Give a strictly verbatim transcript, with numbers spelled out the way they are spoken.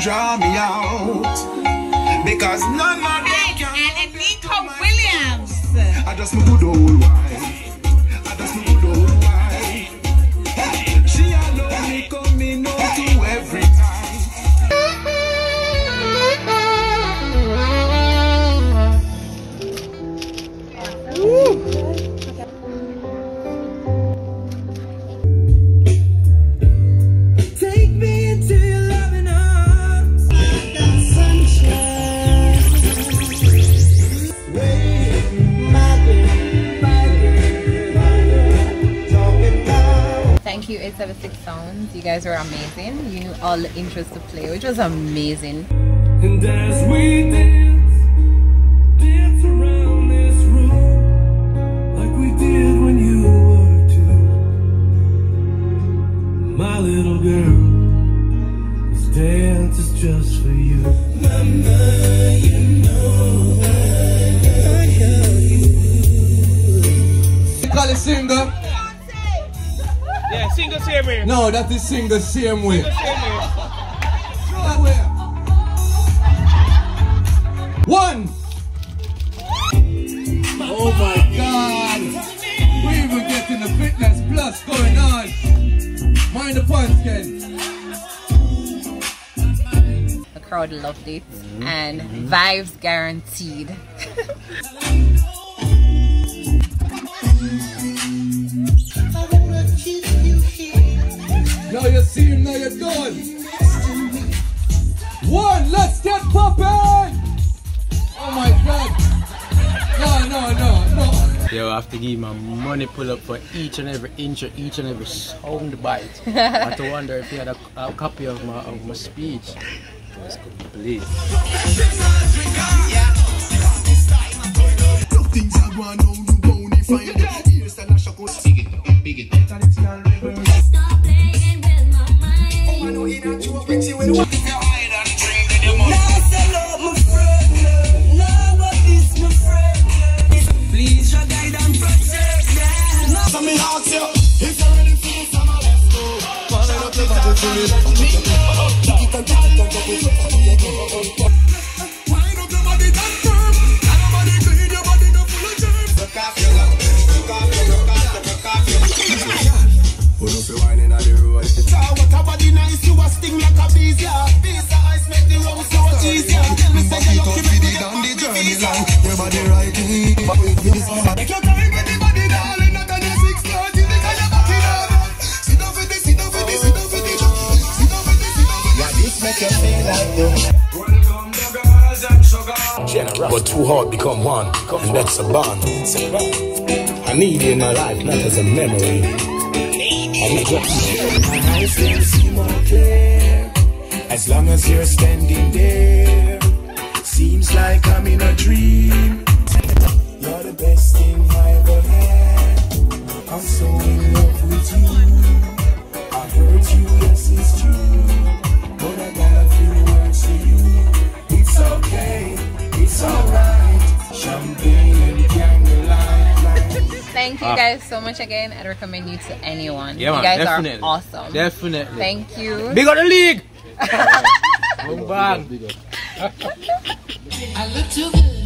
draw me out. Because none of them can. And Anneika Williams. I just know good old wife. I just know good old wife. She alone me coming out to every time. Take me into your loving arms. Sunshine. Wait, my girl, my girl, my girl. Talking about. Thank you, eight seven six Sounds. You guys were amazing. You knew all the intros to play, which was amazing. And as we dance, dance around this room like we did when you were two. My little girl, this dance is just for you. Mama, you know I love you. You call it single? Yeah, single same way. No, that is single same way. Single same way. That way. One. Oh my God. We even getting the fitness plus going on. Mind the punch, Ken. The crowd loved it, and vibes guaranteed. Now you see him, now you're done. One, let's get popping. Oh my God. No, no, no, no. Yo, I have to give my money pull up for each and every intro, each and every sound bite. I have to wonder if you had a, a copy of my of my speech. That's complete. Please, your guide and protect them. So me ask you, if you're ready for the summer, let's go. Falling up the body to me. Wind up your body that firm. And your body clean, your body no full of germs. Look off your love, look off your, look off your, look off your. Put up your wine in the road. So what a body nice, you a sting like a bees, yeah. Bees the ice make the road so easier. Tell me say you're lucky with the down the journey line. Your body right in. Make your time with the body, darling. Not on the six thirty, because you're back in up. Sit down for this, sit down for this, sit down for this. Sit down for this, sit down for this. Yeah, this make you feel like you. Welcome to girls and sugar. But two hearts become one, and that's a bond. I need you in my life, not as a memory. I need you. My eyes can see more clear as long as you're standing there. Seems like I'm in a dream. You're the best thing I ever had. I'm so in love with you. I hurt you, yes it's true, but I got a few words for you. It's okay, it's alright. Champagne and candlelight. Thank you guys so much again. I'd recommend you to anyone. Yeah, man, you guys definitely. are awesome. Definitely. Thank you. Big on the league! Boom bang. I look too good.